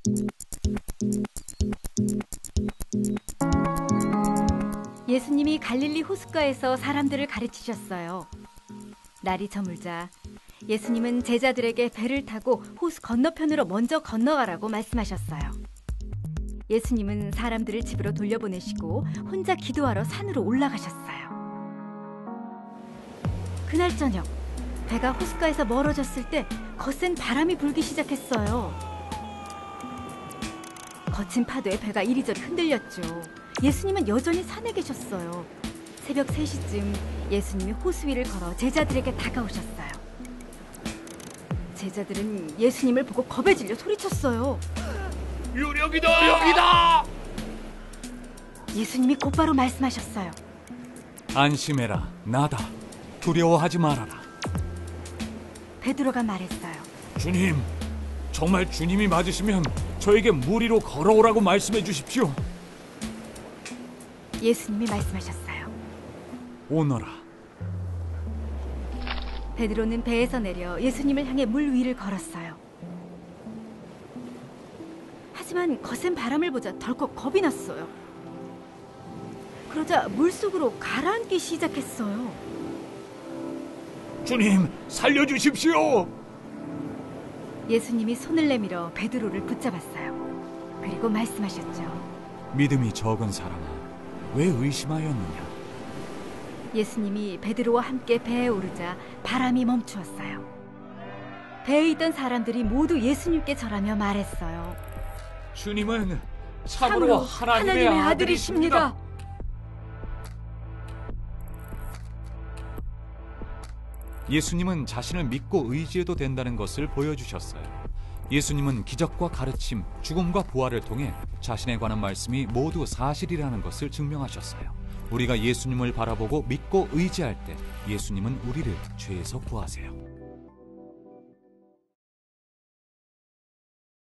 예수님이 갈릴리 호숫가에서 사람들을 가르치셨어요. 날이 저물자 예수님은 제자들에게 배를 타고 호수 건너편으로 먼저 건너가라고 말씀하셨어요. 예수님은 사람들을 집으로 돌려보내시고 혼자 기도하러 산으로 올라가셨어요. 그날 저녁, 배가 호숫가에서 멀어졌을 때 거센 바람이 불기 시작했어요. 거친 파도에 배가 이리저리 흔들렸죠. 예수님은 여전히 산에 계셨어요. 새벽 3시쯤 예수님이 호수 위를 걸어 제자들에게 다가오셨어요. 제자들은 예수님을 보고 겁에 질려 소리쳤어요. 유령이다! 예수님이 곧바로 말씀하셨어요. 안심해라, 나다. 두려워하지 말아라. 베드로가 말했어요. 주님, 정말 주님이 맞으시면 저에게 물 위로 걸어오라고 말씀해 주십시오. 예수님이 말씀하셨어요. 오너라. 베드로는 배에서 내려 예수님을 향해 물 위를 걸었어요. 하지만 거센 바람을 보자 덜컥 겁이 났어요. 그러자 물속으로 가라앉기 시작했어요. 주님, 살려주십시오. 예수님이 손을 내밀어 베드로를 붙잡았어요. 그리고 말씀하셨죠. 믿음이 적은 사람아, 왜 의심하였느냐? 예수님이 베드로와 함께 배에 오르자 바람이 멈추었어요. 배에 있던 사람들이 모두 예수님께 절하며 말했어요. 주님은 참으로 하나님의 아들이십니다. 예수님은 자신을 믿고 의지해도 된다는 것을 보여주셨어요. 예수님은 기적과 가르침, 죽음과 부활을 통해 자신에 관한 말씀이 모두 사실이라는 것을 증명하셨어요. 우리가 예수님을 바라보고 믿고 의지할 때 예수님은 우리를 죄에서 구하세요.